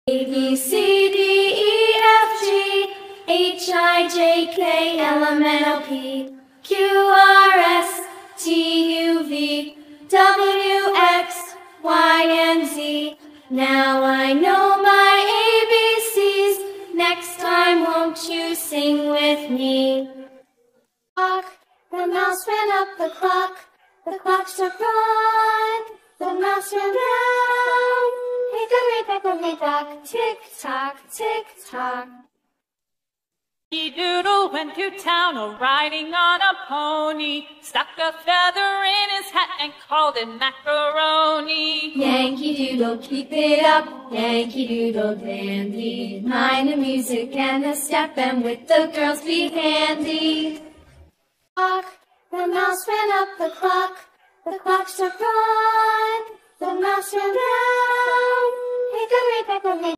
A, B, C, D, E, F, G, H, I, J, K, L, M, N, O, P, Q, R, S, T, U, V, W, X, Y, and Z. Now I know my ABCs. Next time won't you sing with me? Clock, the mouse ran up the clock struck one, the mouse ran down. Hickory-dickory-dock, tick-tock, tick-tock. Yankee Doodle went to town riding on a pony, stuck a feather in his hat and called it macaroni. Yankee Doodle, keep it up, Yankee Doodle dandy. Mind the music and the step, and with the girls be handy. Clock, the mouse ran up the clock struck one, the mouse ran down. Hickory-dickory